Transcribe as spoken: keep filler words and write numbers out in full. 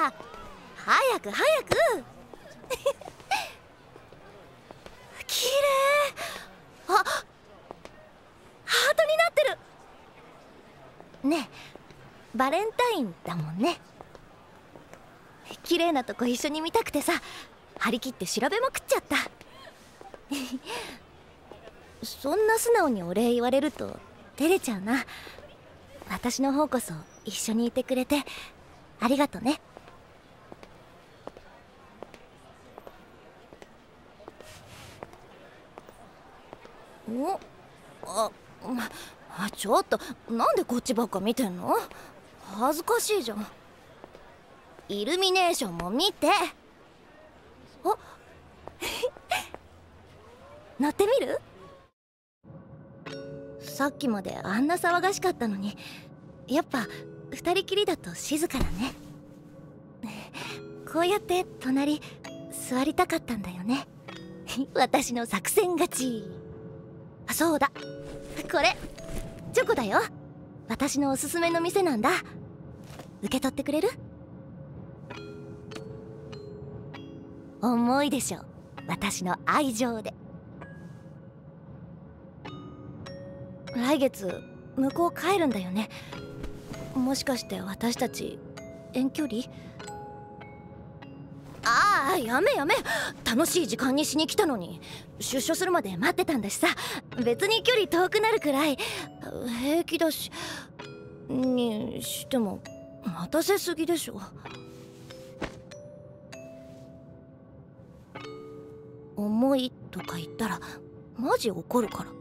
ら早く早くきれい。あ、ハートになってるね。えバレンタインだもんね。綺麗なとこ一緒に見たくてさ、張り切って調べまくっちゃったそんな素直にお礼言われると照れちゃうな。私の方こそ一緒にいてくれてありがとね。おああ、ちょっとなんでこっちばっか見てんの？恥ずかしいじゃん。イルミネーションも見て。お乗ってみる？さっきまであんな騒がしかったのに、やっぱ二人きりだと静かだね。こうやって隣座りたかったんだよね私の作戦勝ち。あ、そうだ、これチョコだよ。私のおすすめの店なんだ。受け取ってくれる？重いでしょ、私の愛情で。来月向こう帰るんだよね。もしかして私たち遠距離？ああ、やめやめ。楽しい時間にしに来たのに出所するまで待ってたんだしさ。別に距離遠くなるくらい平気だし。にしても待たせすぎでしょ。重いとか言ったらマジ怒るから。